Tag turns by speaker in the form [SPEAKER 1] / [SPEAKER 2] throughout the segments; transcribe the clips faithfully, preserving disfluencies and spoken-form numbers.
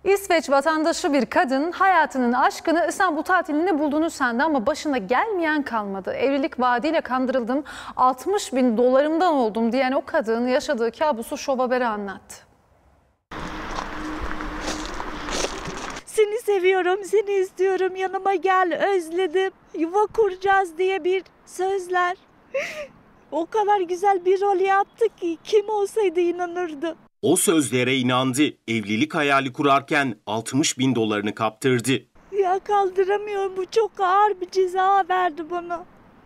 [SPEAKER 1] İsveç vatandaşı bir kadın hayatının aşkını İstanbul tatilinde bulduğunu sandı ama başına gelmeyen kalmadı. Evlilik vaadiyle kandırıldım, altmış bin dolarımdan oldum diyen o kadın yaşadığı kabusu Şov Haber'e anlattı.
[SPEAKER 2] Seni seviyorum, seni istiyorum, yanıma gel, özledim, yuva kuracağız diye bir sözler. O kadar güzel bir rol yaptı ki kim olsaydı inanırdı.
[SPEAKER 3] O sözlere inandı. Evlilik hayali kurarken altmış bin dolarını kaptırdı.
[SPEAKER 2] Ya kaldıramıyorum, bu çok ağır bir ceza verdi bana.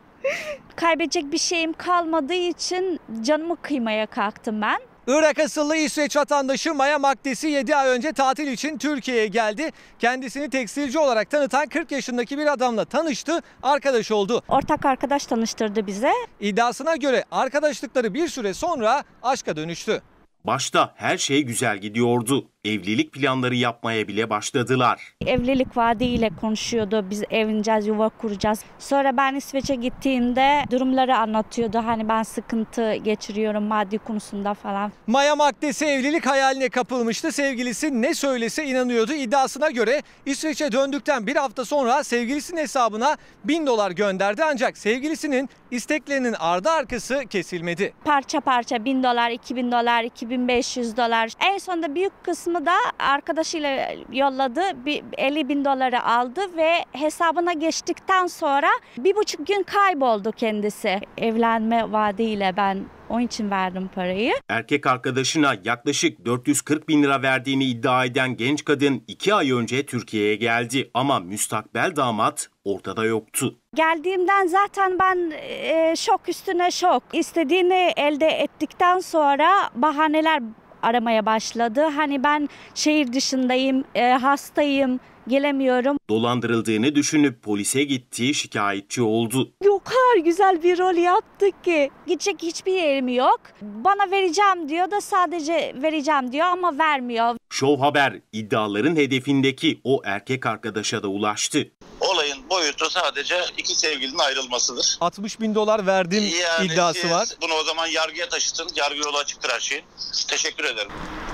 [SPEAKER 2] Kaybedecek bir şeyim kalmadığı için canımı kıymaya kalktım ben.
[SPEAKER 4] Irak asıllı İsveç vatandaşı Maya Makdesi yedi ay önce tatil için Türkiye'ye geldi. Kendisini tekstilci olarak tanıtan kırk yaşındaki bir adamla tanıştı, arkadaş oldu.
[SPEAKER 2] Ortak arkadaş tanıştırdı bize.
[SPEAKER 4] İddiasına göre arkadaşlıkları bir süre sonra aşka dönüştü.
[SPEAKER 3] Başta her şey güzel gidiyordu. Evlilik planları yapmaya bile başladılar.
[SPEAKER 2] Evlilik vaadiyle konuşuyordu. Biz evleneceğiz, yuva kuracağız. Sonra ben İsveç'e gittiğimde durumları anlatıyordu. Hani ben sıkıntı geçiriyorum maddi konusunda falan.
[SPEAKER 4] Maya Makdesi evlilik hayaline kapılmıştı. Sevgilisi ne söylese inanıyordu. İddiasına göre İsveç'e döndükten bir hafta sonra sevgilisinin hesabına bin dolar gönderdi. Ancak sevgilisinin isteklerinin ardı arkası kesilmedi.
[SPEAKER 2] Parça parça bin dolar, iki bin dolar, iki bin beş yüz dolar. En sonunda büyük kısmı da arkadaşıyla yolladı. elli bin doları aldı ve hesabına geçtikten sonra bir buçuk gün kayboldu kendisi. Evlenme vaadiyle ben onun için verdim parayı.
[SPEAKER 3] Erkek arkadaşına yaklaşık dört yüz kırk bin lira verdiğini iddia eden genç kadın iki ay önce Türkiye'ye geldi ama müstakbel damat ortada yoktu.
[SPEAKER 2] Geldiğimden zaten ben e, şok üstüne şok. İstediğini elde ettikten sonra bahaneler aramaya başladı. Hani ben şehir dışındayım, e, hastayım, gelemiyorum.
[SPEAKER 3] Dolandırıldığını düşünüp polise gitti, şikayetçi oldu.
[SPEAKER 2] O kadar güzel bir rol yaptı ki. Gidecek hiçbir yerim yok. Bana vereceğim diyor da sadece vereceğim diyor ama vermiyor.
[SPEAKER 3] Şov Haber iddiaların hedefindeki o erkek arkadaşa da ulaştı.
[SPEAKER 5] Olayın boyutu sadece iki sevgilinin ayrılmasıdır.
[SPEAKER 4] altmış bin dolar verdim
[SPEAKER 5] yani
[SPEAKER 4] iddiası var.
[SPEAKER 5] Bunu o zaman yargıya taşıtın. Yargı yolu açıktır her şeyin. Teşekkür ederim.